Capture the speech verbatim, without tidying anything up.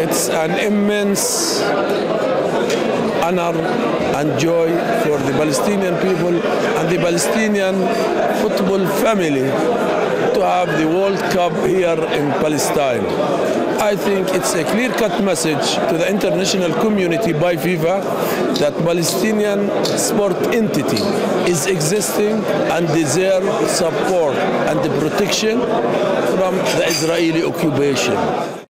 It's an immense honor and joy for the Palestinian people and the Palestinian football family to have the World Cup here in Palestine. I think it's a clear-cut message to the international community by FIFA that Palestinian sport entity is existing and deserves support and protection from the Israeli occupation.